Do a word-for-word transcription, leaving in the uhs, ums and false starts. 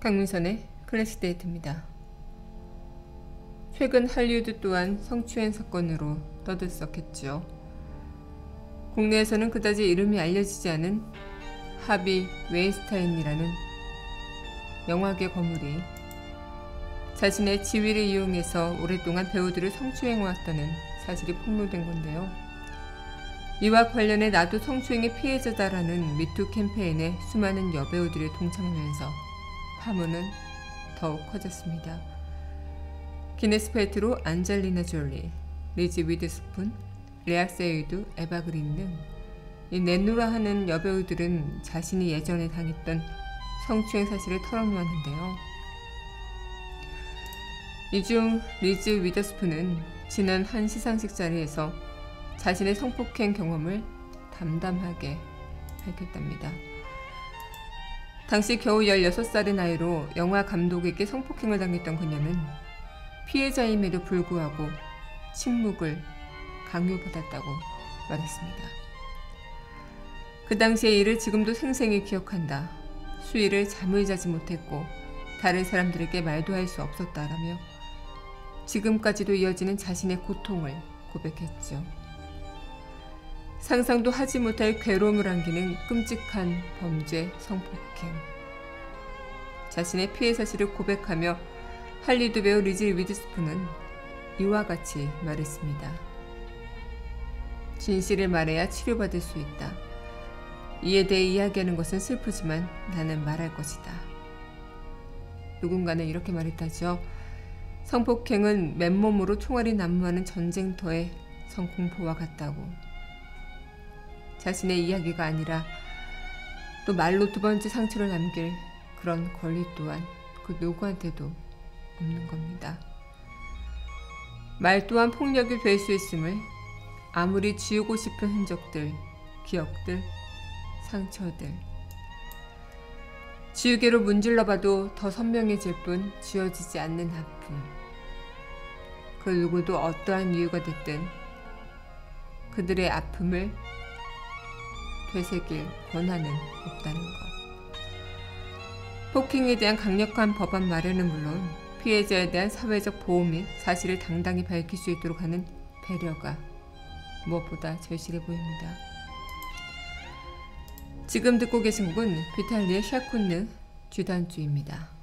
강민선의 클래식 데이트입니다. 최근 할리우드 또한 성추행 사건으로 떠들썩했죠. 국내에서는 그다지 이름이 알려지지 않은 하비 웨인스타인이라는 영화계 거물이 자신의 지위를 이용해서 오랫동안 배우들을 성추행해왔다는 사실이 폭로된 건데요. 이와 관련해 나도 성추행의 피해자다라는 미투 캠페인에 수많은 여배우들이 동참하면서 파문은 더욱 커졌습니다. 기네스 펠트로 안젤리나 졸리, 리즈 위드스푼, 레아 세이드, 에바 그린 등 이 넷노라 하는 여배우들은 자신이 예전에 당했던 성추행 사실을 털어놓았는데요. 이 중 리즈 위더스푼은 지난 한 시상식 자리에서 자신의 성폭행 경험을 담담하게 밝혔답니다. 당시 겨우 열여섯 살의 나이로 영화 감독에게 성폭행을 당했던 그녀는 피해자임에도 불구하고 침묵을 강요받았다고 말했습니다. 그 당시의 일을 지금도 생생히 기억한다. 수일을 잠을 자지 못했고 다른 사람들에게 말도 할 수 없었다라며 지금까지도 이어지는 자신의 고통을 고백했죠. 상상도 하지 못할 괴로움을 안기는 끔찍한 범죄 성폭행. 자신의 피해 사실을 고백하며 할리우드 배우 리즈 위드스푼은 이와 같이 말했습니다. 진실을 말해야 치료받을 수 있다. 이에 대해 이야기하는 것은 슬프지만 나는 말할 것이다. 누군가는 이렇게 말했다죠. 성폭행은 맨몸으로 총알이 난무하는 전쟁터의 성공포와 같다고. 자신의 이야기가 아니라 또 말로 두 번째 상처를 남길 그런 권리 또한 그 누구한테도 없는 겁니다. 말 또한 폭력이 될 수 있음을 아무리 지우고 싶은 흔적들, 기억들, 상처들 지우개로 문질러봐도 더 선명해질 뿐 지워지지 않는 아픔. 그 누구도 어떠한 이유가 됐든 그들의 아픔을 되새길 권한은 없다는 것. 폭행에 대한 강력한 법안 마련은 물론 피해자에 대한 사회적 보호 및 사실을 당당히 밝힐 수 있도록 하는 배려가 무엇보다 절실해 보입니다. 지금 듣고 계신 곡은 비탈리의 샤쿤느 쥐단주입니다.